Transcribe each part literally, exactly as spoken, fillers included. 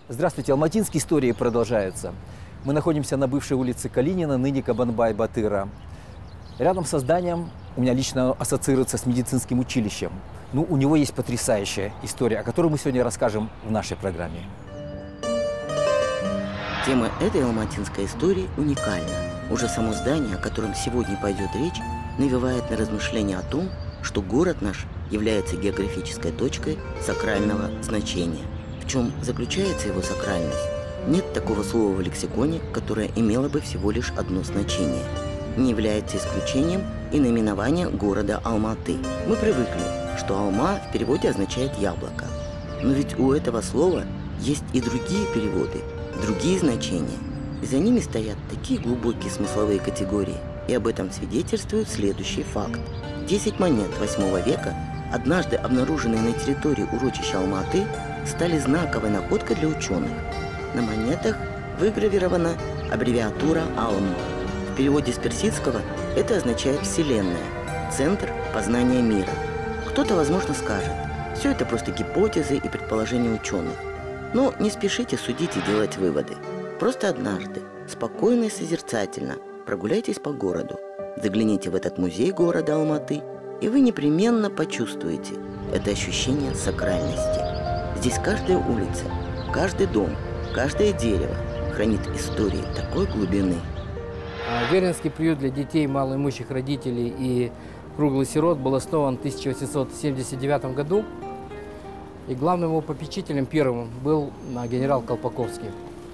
Здравствуйте, алматинские истории продолжаются. Мы находимся на бывшей улице Калинина, ныне Кабанбай-Батыра. Рядом со зданием у меня лично ассоциируется с медицинским училищем. Ну, у него есть потрясающая история, о которой мы сегодня расскажем в нашей программе. Тема этой алматинской истории уникальна. Уже само здание, о котором сегодня пойдет речь, навевает на размышления о том, что город наш является географической точкой сакрального значения. В чем заключается его сакральность? Нет такого слова в лексиконе, которое имело бы всего лишь одно значение. Не является исключением и наименование города Алматы. Мы привыкли, что Алма в переводе означает яблоко. Но ведь у этого слова есть и другие переводы, другие значения. И за ними стоят такие глубокие смысловые категории. И об этом свидетельствует следующий факт. Десять монет восьмого века, однажды обнаруженные на территории урочища Алматы, стали знаковой находкой для ученых. На монетах выгравирована аббревиатура «Алм». В переводе с персидского это означает «Вселенная», «Центр познания мира». Кто-то, возможно, скажет, все это просто гипотезы и предположения ученых. Но не спешите судить и делать выводы. Просто однажды, спокойно и созерцательно, прогуляйтесь по городу, загляните в этот музей города Алматы, и вы непременно почувствуете это ощущение сакральности. Здесь каждая улица, каждый дом, каждое дерево хранит истории такой глубины. Верненский приют для детей малоимущих родителей и круглых сирот был основан в тысяча восемьсот семьдесят девятом году. И главным его попечителем первым был генерал Колпаковский.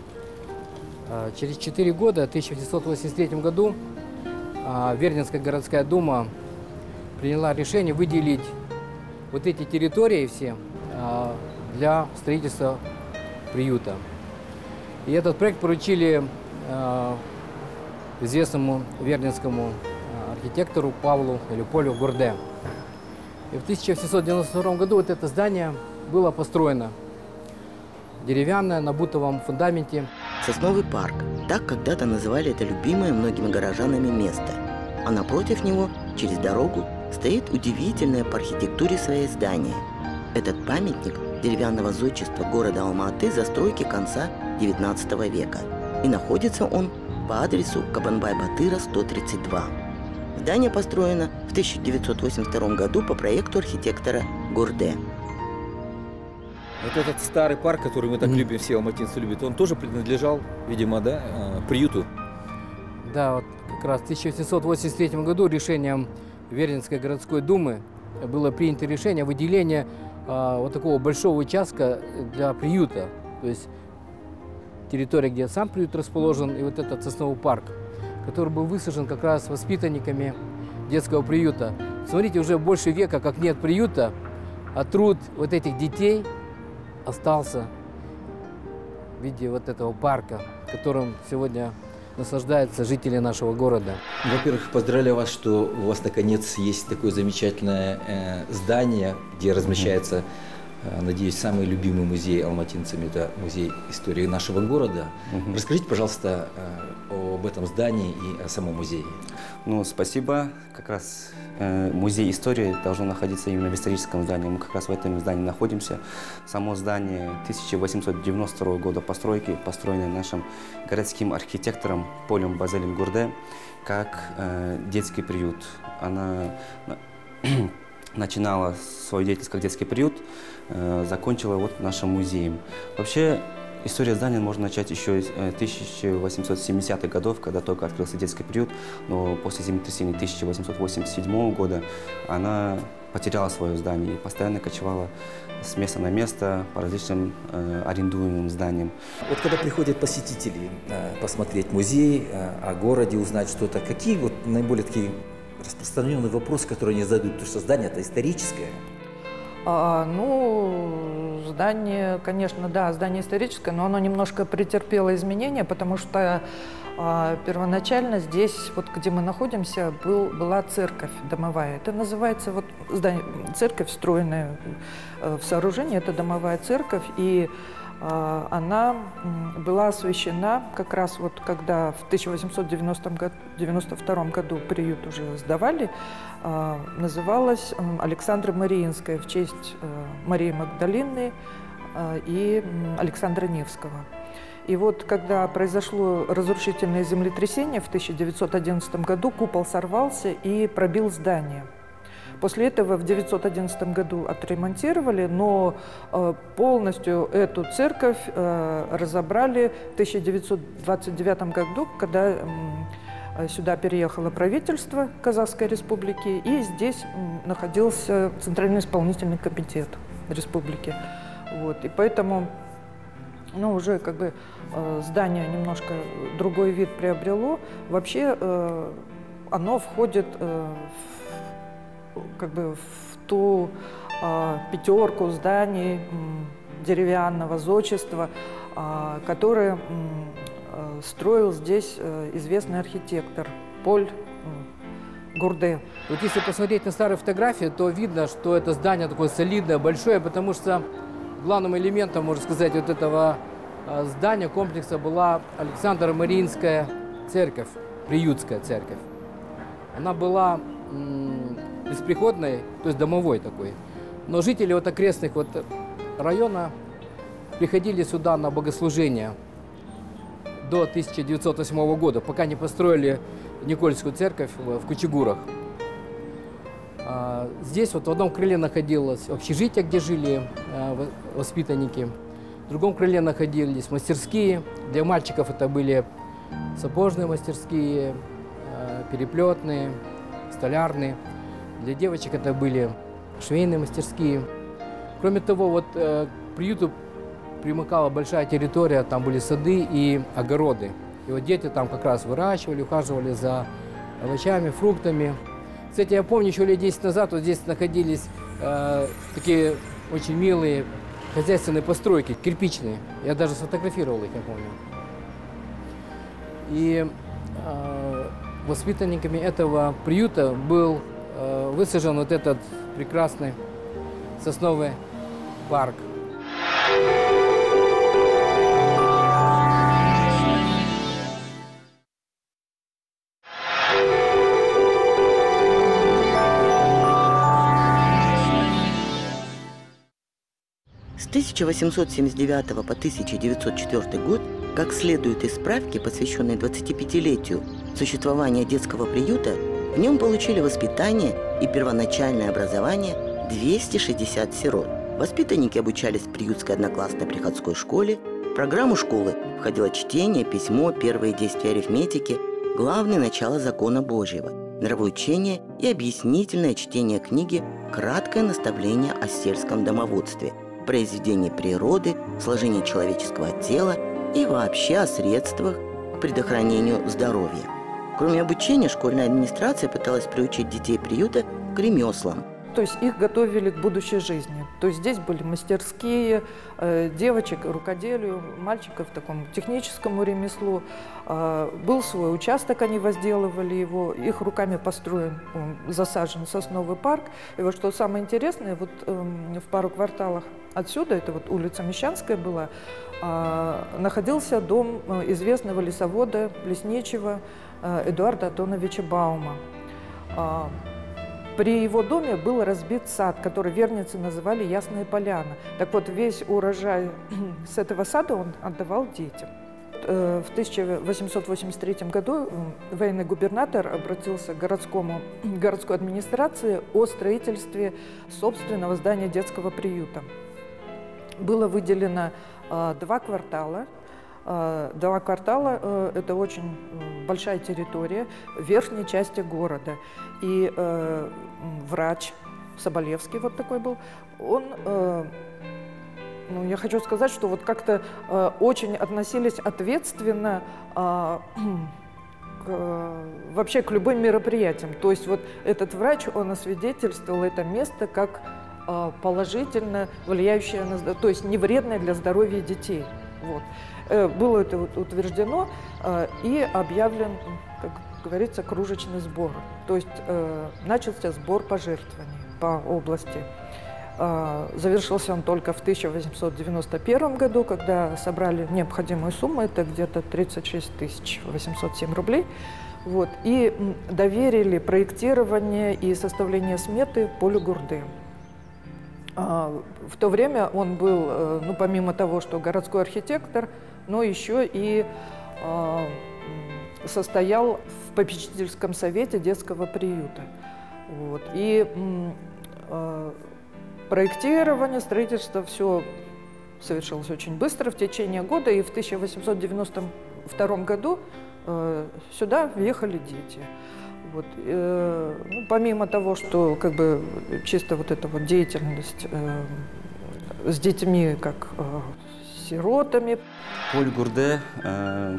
Через четыре года, в тысяча восемьсот восемьдесят третьем году, Верненская городская дума приняла решение выделить вот эти территории все для строительства приюта. И этот проект поручили известному верненскому архитектору Павлу или Полю Гурде. И в тысяча восемьсот девяносто втором году вот это здание было построено. Деревянное, на бутовом фундаменте. Сосновый парк. Так когда-то называли это любимое многими горожанами место. А напротив него, через дорогу, стоит удивительное по архитектуре своей здание. Этот памятник деревянного зодчества города Алматы застройки конца девятнадцатого века. И находится он по адресу Кабанбай-Батыра, сто тридцать два. Здание построено в тысяча девятьсот восемьдесят втором году по проекту архитектора Гурде. Вот этот старый парк, который мы так mm-hmm. любим, все алматинцы любят, он тоже принадлежал, видимо, да, приюту? Да, вот как раз в тысяча восемьсот восемьдесят третьем году решением Верненской городской думы было принято решение о выделении а, вот такого большого участка для приюта. То есть территория, где сам приют расположен, и вот этот сосновый парк, который был высажен как раз воспитанниками детского приюта. Смотрите, уже больше века, как нет приюта, а труд вот этих детей остался в виде вот этого парка, которым сегодня наслаждаются жители нашего города. Во-первых, поздравляю вас, что у вас наконец есть такое замечательное э, здание, где размещается, э, надеюсь, самый любимый музей алматинцами, это музей истории нашего города. Mm-hmm. Расскажите, пожалуйста, э, об этом здании и о самом музее. Ну, спасибо. Как раз э, музей истории должен находиться именно в историческом здании. Мы как раз в этом здании находимся. Само здание тысяча восемьсот девяносто второго года постройки, построенное нашим городским архитектором Полем Базелем Гурде, как э, детский приют. Она начинала свою деятельность как детский приют, э, закончила вот нашим музеем. Вообще, история здания можно начать еще с тысяча восемьсот семидесятых годов, когда только открылся детский приют, но после землетрясения тысяча восемьсот восемьдесят седьмого года она потеряла свое здание и постоянно кочевала с места на место по различным э, арендуемым зданиям. Вот когда приходят посетители э, посмотреть музей, э, о городе, узнать что-то, какие вот наиболее такие распространенные вопросы, которые они задают, потому что здание это историческое? А, ну, здание, конечно, да, здание историческое, но оно немножко претерпело изменения, потому что а, первоначально здесь, вот где мы находимся, был, была церковь домовая. Это называется вот здание, церковь, встроенная в сооружение, это домовая церковь, и а, она была освящена как раз вот когда в тысяча восемьсот девяносто втором году приют уже сдавали, называлась Александра Мариинская в честь Марии Магдалины, и Александра Невского. И вот когда произошло разрушительное землетрясение в тысяча девятьсот одиннадцатом году, купол сорвался и пробил здание. После этого в тысяча девятьсот одиннадцатом году отремонтировали, но полностью эту церковь разобрали в тысяча девятьсот двадцать девятом году, когда сюда переехало правительство Казахской республики, и здесь находился Центральный исполнительный комитет республики. Вот. И поэтому ну, уже как бы здание немножко другой вид приобрело. Вообще оно входит в, как бы в ту пятерку зданий деревянного зодчества, которые строил здесь известный архитектор Поль Гурде. Вот если посмотреть на старые фотографии, то видно, что это здание такое солидное, большое, потому что главным элементом, можно сказать, вот этого здания, комплекса была Александро-Мариинская церковь, приютская церковь. Она была бесприходной, то есть домовой такой. Но жители вот окрестных вот района приходили сюда на богослужение до тысяча девятьсот восьмого года, пока не построили Никольскую церковь в Кучугурах. Здесь вот в одном крыле находилось общежитие, где жили воспитанники. В другом крыле находились мастерские. Для мальчиков это были сапожные мастерские, переплетные, столярные. Для девочек это были швейные мастерские. Кроме того, вот к приюту примыкала большая территория, там были сады и огороды. И вот дети там как раз выращивали, ухаживали за овощами, фруктами. Кстати, я помню, еще лет десять назад вот здесь находились э, такие очень милые хозяйственные постройки, кирпичные. Я даже сфотографировал их, я помню. И э, воспитанниками этого приюта был э, высажен вот этот прекрасный сосновый парк. С тысяча восемьсот семьдесят девятого по тысяча девятьсот четвёртый год, как следует из справки, посвященной двадцатипятилетию существования детского приюта, в нем получили воспитание и первоначальное образование двести шестьдесят сирот. Воспитанники обучались в приютской одноклассной приходской школе. В программу школы входило чтение, письмо, первые действия арифметики, главное начало закона Божьего, нравоучение и объяснительное чтение книги «Краткое наставление о сельском домоводстве», произведении природы, сложении человеческого тела и вообще о средствах к предохранению здоровья. Кроме обучения, школьная администрация пыталась приучить детей приюта к ремеслам. То есть их готовили к будущей жизни. То есть здесь были мастерские, э, девочек рукоделию, мальчиков такому техническому ремеслу. Э, был свой участок, они возделывали его, их руками построен, засажен сосновый парк. И вот что самое интересное, вот э, в пару кварталах отсюда, это вот улица Мещанская была, э, находился дом известного лесовода, лесничего э, Эдуарда Антоновича Баума. Э, При его доме был разбит сад, который верницы называли Ясная Поляна. Так вот, весь урожай с этого сада он отдавал детям. В тысяча восемьсот восемьдесят третьем году военный губернатор обратился к городскому, городской администрации о строительстве собственного здания детского приюта. Было выделено два квартала. Два квартала – это очень большая территория в верхней части города. И э, врач Соболевский, вот такой был, он, э, ну, я хочу сказать, что вот как-то э, очень относились ответственно э, к, вообще к любым мероприятиям. То есть вот этот врач, он освидетельствовал это место как э, положительно влияющее на здоровье, то есть не вредное для здоровья детей. Вот. Было это утверждено э, и объявлен, как говорится, кружечный сбор. То есть э, начался сбор пожертвований по области. Э, завершился он только в тысяча восемьсот девяносто первом году, когда собрали необходимую сумму, это где-то тридцать шесть тысяч восемьсот семь рублей. Вот, и доверили проектирование и составление сметы Полю Гурде. В то время он был, ну, помимо того, что городской архитектор, но еще и состоял в попечительском совете детского приюта. Вот. И проектирование, строительство, все совершилось очень быстро, в течение года, и в тысяча восемьсот девяностом втором году э, сюда въехали дети. Вот. Э, ну, помимо того, что как бы чисто вот эта вот деятельность э, с детьми, как э, сиротами. Поль Гурде, э,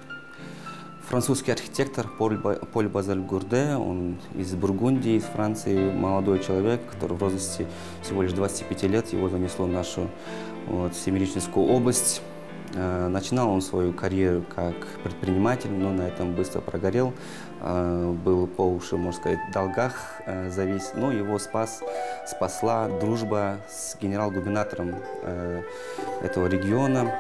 французский архитектор Поль, Поль Базаль Гурде, он из Бургундии, из Франции, молодой человек, который в возрасте всего лишь двадцати пяти лет, его занесло в нашу вот, Семиреченскую область. Э, начинал он свою карьеру как предприниматель, но на этом быстро прогорел, э, был по уши, можно сказать, в долгах э, завис, но его спас, спасла дружба с генерал-губернатором э, этого региона,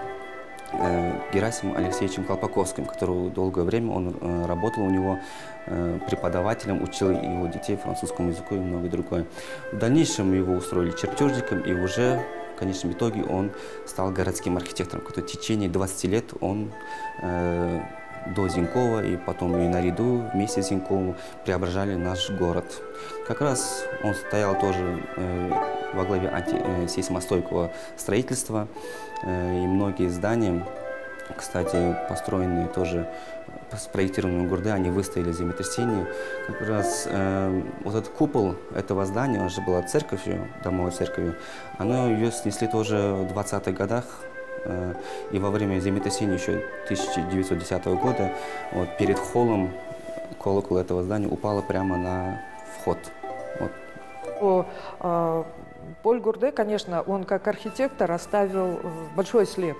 Герасимом Алексеевичем Колпаковским, который долгое время он э, работал у него э, преподавателем, учил его детей французскому языку и многое другое. В дальнейшем его устроили чертежником, и уже в конечном итоге он стал городским архитектором, который в течение двадцати лет он э, до Зинькова и потом и наряду вместе с Зиньковым преображали наш город. Как раз он стоял тоже э, во главе антисейсмостойкого строительства, э, и многие здания, кстати, построенные тоже, спроектированные Гурде, они выстояли землетрясение. Как раз э, вот этот купол этого здания, она же была церковью, домовой церковью, она ее снесли тоже в двадцатых годах. И во время землетрясения еще тысяча девятьсот десятого года вот, перед холлом колокол этого здания упало прямо на вход. Вот. О, э, Поль Гурде, конечно, он как архитектор оставил большой след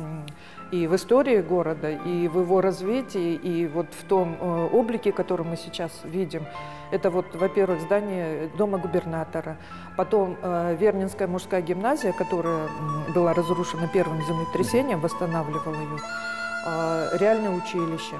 и в истории города, и в его развитии, и вот в том э, облике, который мы сейчас видим. Это вот, во-первых, здание дома губернатора, потом э, Вернинская мужская гимназия, которая э, была разрушена первым землетрясением, восстанавливала ее, э, реальное училище.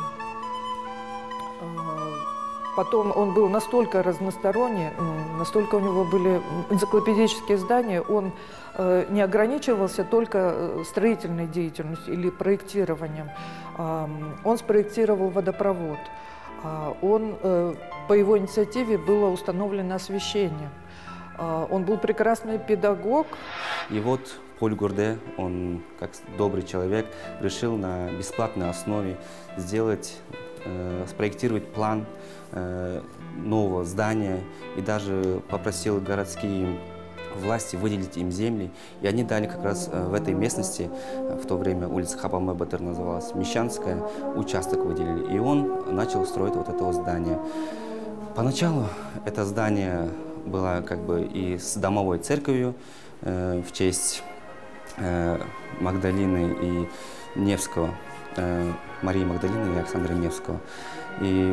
Э, потом он был настолько разносторонний, э, настолько у него были энциклопедические здания, он э, не ограничивался только строительной деятельностью или проектированием. Э, он спроектировал водопровод. Он, по его инициативе было установлено освещение. Он был прекрасный педагог. И вот Поль Гурде, он, как добрый человек, решил на бесплатной основе сделать, э, спроектировать план э, нового здания и даже попросил городские власти выделить им земли, и они дали как раз в этой местности, в то время улица Хабамэ-Батыр называлась, Мещанская, участок выделили, и он начал строить вот это вот здание. Поначалу это здание было как бы и с домовой церковью э, в честь э, Магдалины и Невского, э, Марии Магдалины и Александра Невского. И,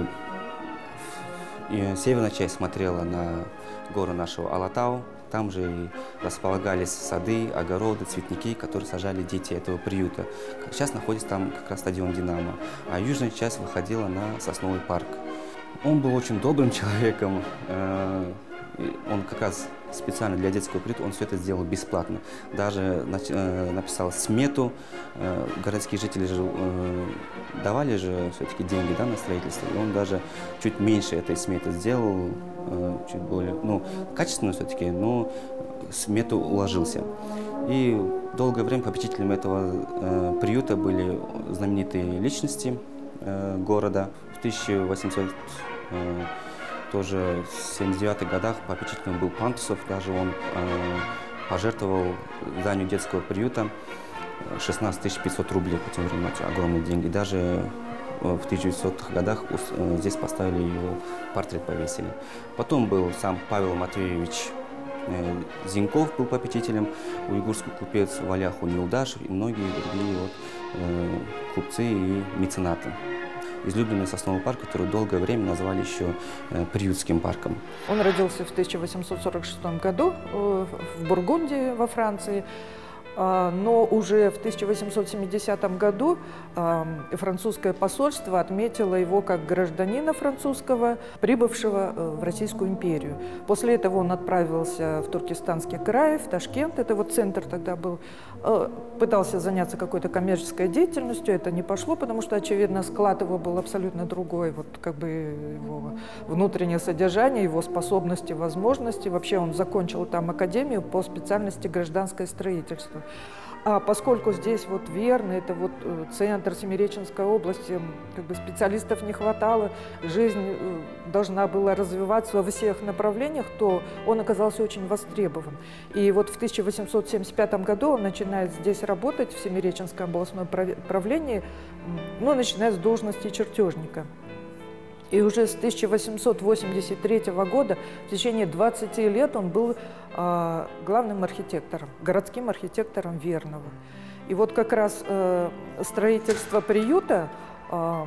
и северная часть смотрела на горы нашего Алатау. Там же и располагались сады, огороды, цветники, которые сажали дети этого приюта. Сейчас находится там как раз стадион «Динамо», а южная часть выходила на Сосновый парк. Он был очень добрым человеком. Он как раз специально для детского приюта он все это сделал бесплатно. Даже написал смету. Городские жители же давали же все-таки деньги, да, на строительство. И он даже чуть меньше этой сметы сделал, чуть более, ну, качественно все-таки, но смету уложился. И долгое время попечителем этого приюта были знаменитые личности города. В тысяча восемьсот тоже в семьдесят девятых годах попечителем был Пантусов, даже он э, пожертвовал зданию детского приюта шестнадцать тысяч пятьсот рублей по тем временам, огромные деньги. Даже в тысяча девятисотых годах э, здесь поставили его портрет, повесили. Потом был сам Павел Матвеевич э, Зиньков, был попечителем, уйгурский купец Валяху Нилдашев и многие другие вот, э, купцы и меценаты. Излюбленный Сосновый парк, который долгое время назвали еще э, приютским парком. Он родился в тысяча восемьсот сорок шестом году э, в Бургундии, во Франции. Но уже в тысяча восемьсот семидесятом году французское посольство отметило его как гражданина французского, прибывшего в Российскую империю. После этого он отправился в Туркестанский край, в Ташкент, это вот центр тогда был, пытался заняться какой-то коммерческой деятельностью, это не пошло, потому что, очевидно, склад его был абсолютно другой, вот как бы его внутреннее содержание, его способности, возможности. Вообще он закончил там академию по специальности гражданское строительство. А поскольку здесь вот Верно, это вот центр Семиреченской области, как бы специалистов не хватало, жизнь должна была развиваться во всех направлениях, то он оказался очень востребован. И вот в тысяча восемьсот семьдесят пятом году он начинает здесь работать в Семиреченском областном правлении, ну, начиная с должности чертежника. И уже с тысяча восемьсот восемьдесят третьего года, в течение двадцати лет, он был э, главным архитектором, городским архитектором Верного. И вот как раз э, строительство приюта э,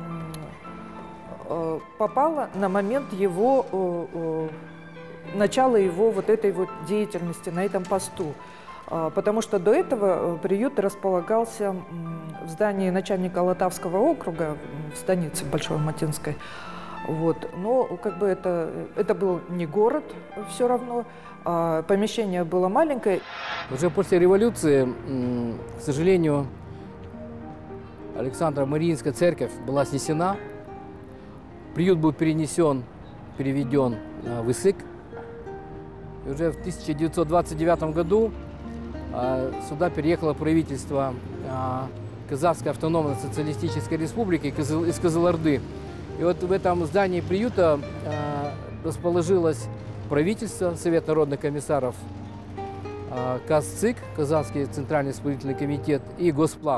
э, попало на момент его, э, э, начала его вот этой вот деятельности на этом посту. Потому что до этого приют располагался в здании начальника Алатавского округа, в станице Большой Алматинской. Вот. Но как бы это, это был не город все равно, а помещение было маленькое. Уже после революции, к сожалению, Александро-Мариинская церковь была снесена. Приют был перенесен, переведен в Исык. И уже в тысяча девятьсот двадцать девятом году сюда переехало правительство Казахской автономной социалистической республики из Кызылорды. И вот в этом здании приюта расположилось правительство, Совет народных комиссаров, КАЗЦИК, Казахский центральный исполнительный комитет, и Госплан.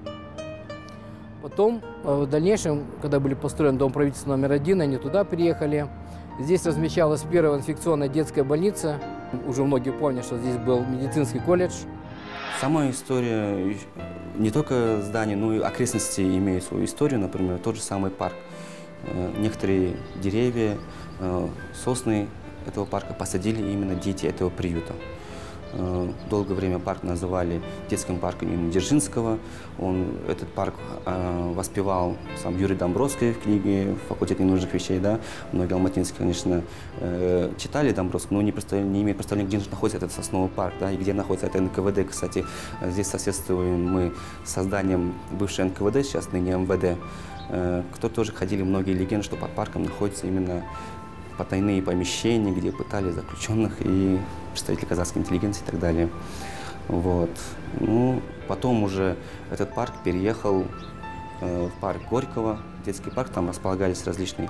Потом, в дальнейшем, когда были построен дом правительства номер один, они туда переехали. Здесь размещалась первая инфекционная детская больница. Уже многие помнят, что здесь был медицинский колледж. Сама история, не только здания, но и окрестности имеют свою историю. Например, тот же самый парк. Некоторые деревья, сосны этого парка посадили именно дети этого приюта. Долгое время парк называли детским парком имени Дзержинского. Он, этот парк э, воспевал сам Юрий Домбровский в книге «Факультет ненужных вещей». Да? Многие алматинцы, конечно, э, читали Домбровского, но не, не имеют представления, где находится этот сосновый парк, да, и где находится это эн ка вэ дэ. Кстати, здесь соседствуем мы с созданием бывшей эн ка вэ дэ, сейчас ныне эм вэ дэ. Э, кто тоже ходили многие легенды, что под парком находится именно потайные помещения, где пытали заключенных и представители казахской интеллигенции и так далее. Вот. Ну, потом уже этот парк переехал э, в парк Горького, детский парк. Там располагались различные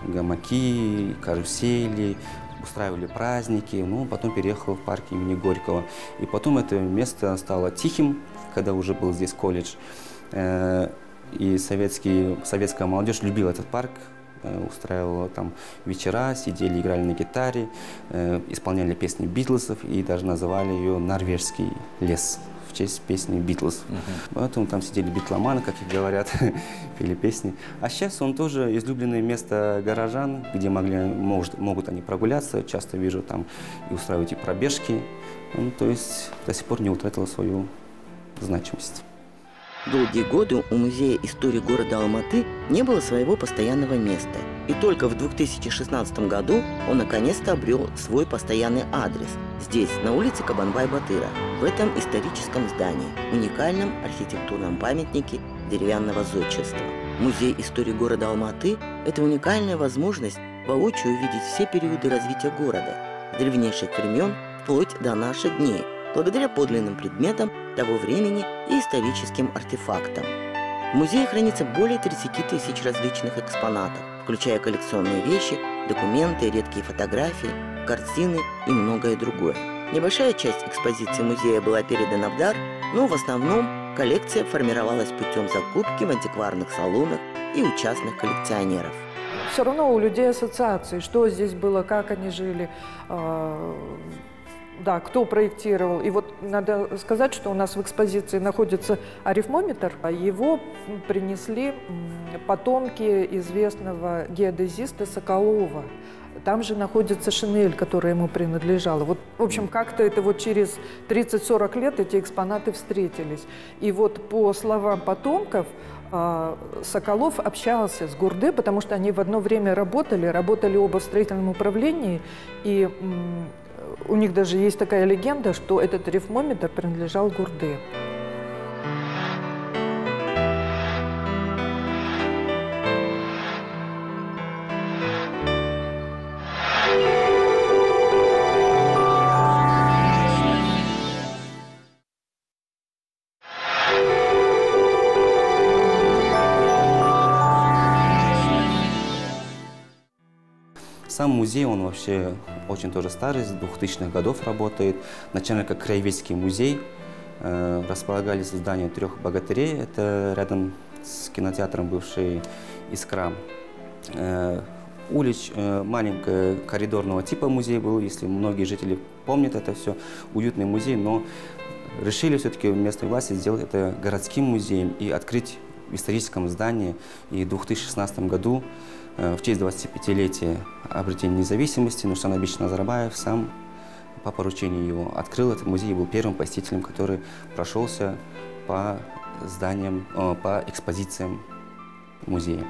гамаки, карусели, устраивали праздники. Ну, потом переехал в парк имени Горького. И потом это место стало тихим, когда уже был здесь колледж. Э, и советский, советская молодежь любила этот парк. Устраивала там вечера, сидели, играли на гитаре, э, исполняли песни Битлзов и даже называли ее «Норвежский лес» в честь песни Битлз. Uh-huh. Поэтому там сидели битломаны, как их говорят, пели песни. А сейчас он тоже излюбленное место горожан, где могли, может, могут они прогуляться. Часто вижу там и устраивать и пробежки. Ну, то есть до сих пор не утратила свою значимость. Долгие годы у Музея истории города Алматы не было своего постоянного места. И только в две тысячи шестнадцатом году он наконец-то обрел свой постоянный адрес. Здесь, на улице Кабанбай-Батыра, в этом историческом здании, уникальном архитектурном памятнике деревянного зодчества. Музей истории города Алматы – это уникальная возможность воочию увидеть все периоды развития города, с древнейших времен вплоть до наших дней, благодаря подлинным предметам того времени и историческим артефактам. В музее хранится более тридцати тысяч различных экспонатов, включая коллекционные вещи, документы, редкие фотографии, картины и многое другое. Небольшая часть экспозиции музея была передана в дар, но в основном коллекция формировалась путем закупки в антикварных салонах и у частных коллекционеров. Все равно у людей ассоциации, что здесь было, как они жили. да, кто проектировал. И вот надо сказать, что у нас в экспозиции находится арифмометр. Его принесли потомки известного геодезиста Соколова. Там же находится шинель, которая ему принадлежала. Вот, в общем, как-то это вот через тридцать-сорок лет эти экспонаты встретились. И вот по словам потомков, Соколов общался с Гурде, потому что они в одно время работали, работали оба в строительном управлении, и у них даже есть такая легенда, что этот арифмометр принадлежал Гурде. Сам музей, он вообще очень тоже старый, с двухтысячных годов работает. Начально как краеведский музей. Э, располагались в здании трех богатырей. Это рядом с кинотеатром бывший «Искра». Э, улич, э, маленький коридорного типа музей был, если многие жители помнят это все. Уютный музей, но решили все-таки местные власти сделать это городским музеем и открыть в историческом здании. И в две тысячи шестнадцатом году в честь двадцатипятилетия обретения независимости Нурсултан Абишевич Назарбаев сам по поручению его открыл этот музей и был первым посетителем, который прошелся по зданиям, по экспозициям музея.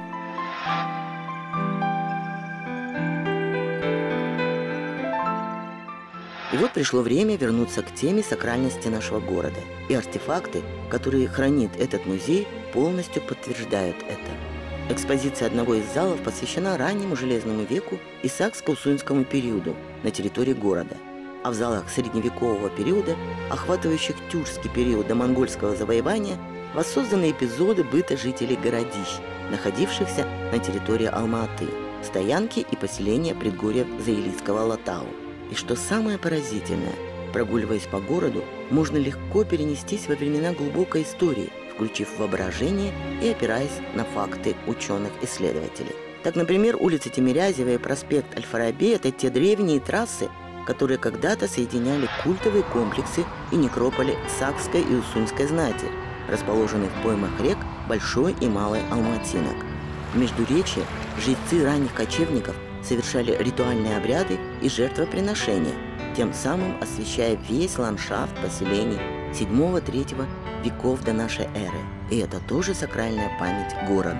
И вот пришло время вернуться к теме сакральности нашего города. И артефакты, которые хранит этот музей, полностью подтверждают это. Экспозиция одного из залов посвящена раннему Железному веку и сакско-усуньскому периоду на территории города. А в залах средневекового периода, охватывающих тюркский период до монгольского завоевания, воссозданы эпизоды быта жителей городищ, находившихся на территории Алма-Аты, стоянки и поселения предгорья Заилийского Алатау. И что самое поразительное, прогуливаясь по городу, можно легко перенестись во времена глубокой истории, включив воображение и опираясь на факты ученых-исследователей. Так, например, улица Тимирязева и проспект Аль-Фараби – это те древние трассы, которые когда-то соединяли культовые комплексы и некрополи сакской и усуньской знати, расположенные в поймах рек Большой и Малой Алматинок. В Междуречье жрецы ранних кочевников совершали ритуальные обряды и жертвоприношения, тем самым освещая весь ландшафт поселений седьмого-третьего веков до нашей эры. И это тоже сакральная память города.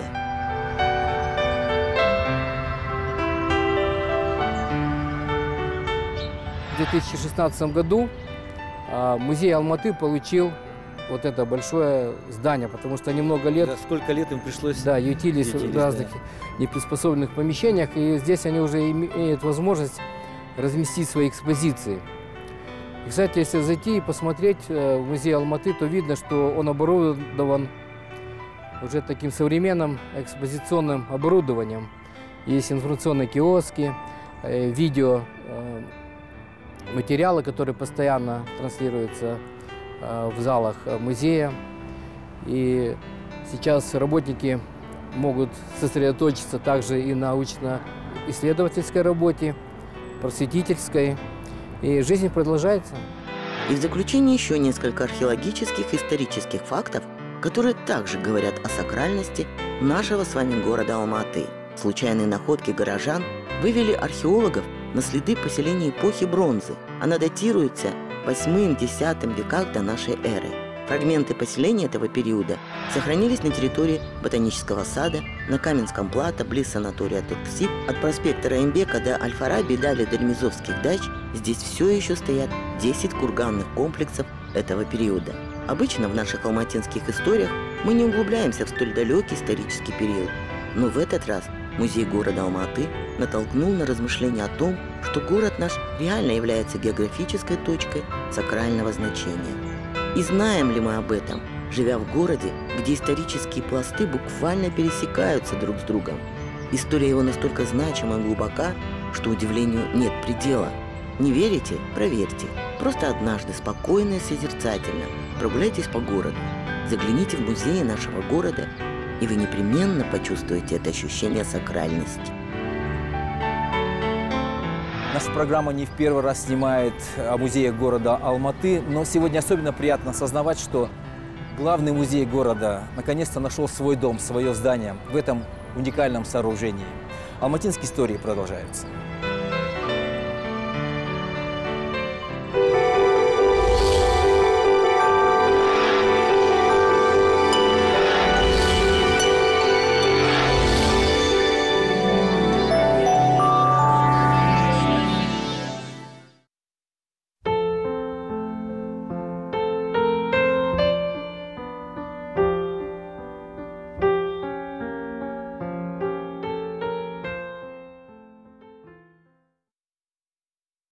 В две тысячи шестнадцатом году музей Алматы получил вот это большое здание, потому что они много лет... Да, сколько лет им пришлось... Да, ютились, ютились в разных да. неприспособленных помещениях, и здесь они уже имеют возможность разместить свои экспозиции. И, кстати, если зайти и посмотреть в музей Алматы, то видно, что он оборудован уже таким современным экспозиционным оборудованием. Есть информационные киоски, видео, материалы, которые постоянно транслируются в залах музея. И сейчас работники могут сосредоточиться также и на научно-исследовательской работе, просветительской. И жизнь продолжается. И в заключение еще несколько археологических и исторических фактов, которые также говорят о сакральности нашего с вами города Алма-Аты. Случайные находки горожан вывели археологов на следы поселения эпохи бронзы. Она датируется восьмым-десятым веках до нашей эры. Фрагменты поселения этого периода сохранились на территории Ботанического сада, на Каменском плато, близ санатория Турксиб, от проспекта Раимбека до Аль-Фараби, далее до Ремезовских дач. Здесь все еще стоят десять курганных комплексов этого периода. Обычно в наших алматинских историях мы не углубляемся в столь далекий исторический период. Но в этот раз музей города Алма-Аты натолкнул на размышления о том, что город наш реально является географической точкой сакрального значения. И знаем ли мы об этом, живя в городе, где исторические пласты буквально пересекаются друг с другом? История его настолько значима и глубока, что удивлению нет предела. Не верите? Проверьте. Просто однажды спокойно и созерцательно прогуляйтесь по городу, загляните в музеи нашего города, и вы непременно почувствуете это ощущение сакральности. Наша программа не в первый раз снимает о музее города Алматы, но сегодня особенно приятно осознавать, что главный музей города наконец-то нашел свой дом, свое здание в этом уникальном сооружении. Алматинские истории продолжаются.